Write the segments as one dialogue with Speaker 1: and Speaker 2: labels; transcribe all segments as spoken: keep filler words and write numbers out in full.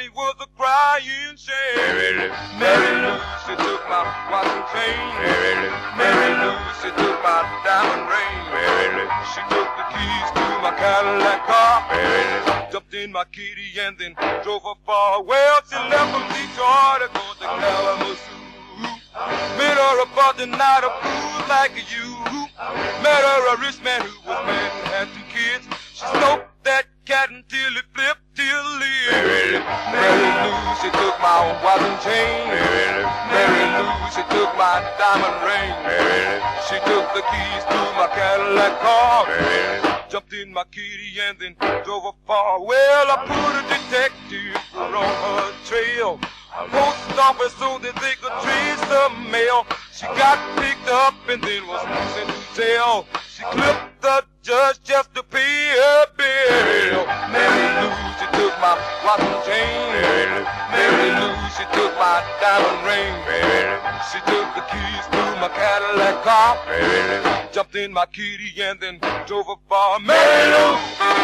Speaker 1: body was a crying shame. Mary Lou, Mary Lou, she took my watch and chain. Mary Lou, Mary Lou, she took my diamond ring. Mary Lou, she took the keys to my Cadillac car. Mary Lou, jumped in my kitty and then drove her far. Well, she left from Detroit to go to Kalamazoo. Met her about the night of fools like you. Met her a rich man who was married and had two kids. She smoked that cat until it flipped till it. Mary Lou, Mary Lou, she took my watch and chain. Mary Lou, Mary Lou, she took my diamond ring. Mary Lou, she took the keys to my Cadillac car. Mary Lou, jumped in my kitty and then drove her far. Well, I put a detective on her trail. Post office so that they could trace the mail. She got picked up and then was sent to jail. She clipped the judge just to pay her bill. Mary Lou, she took my watch and chain. Mary Lou, Mary Lou, she took my diamond ring. Mary Lou, she took the keys to my Cadillac car. Mary Lou, jumped in my kitty and then drove her far. Mary Lou.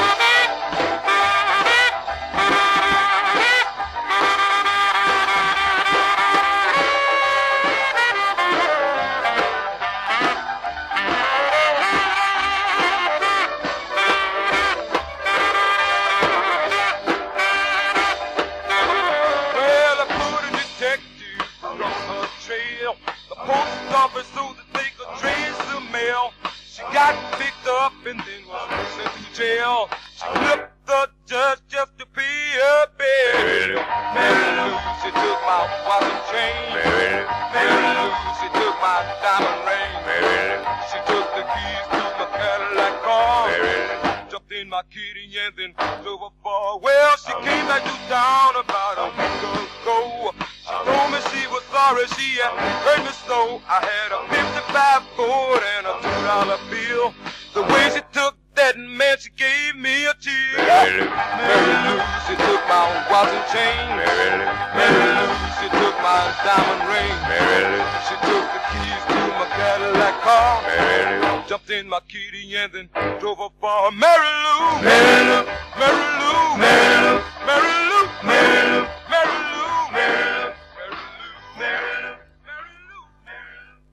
Speaker 1: And then was sent to jail. She clipped the judge just to pay her bill. Mary Lou, she took my watch and chain. Mary Lou, Mary Lou, she took my diamond ring. Mary Lou, she took the keys to my Cadillac car. Mary Lou, jumped in my kitty and then drove her far. Well, she came back to town about a week ago. She told me she was sorry she had hurt me so. I had a fifty-five Ford and a two dollar bill. The way she took that man, she gave me a chill. Mary Lou, Mary Lou, she took my watch and chain. Mary Lou, Mary Lou, she took my diamond ring. Mary Lou, she took the keys to my Cadillac car. Mary Lou, jumped in my kitty and then drove her far. Mary Lou, Mary Lou, Mary Lou, Mary Lou, Mary Lou, Mary Lou.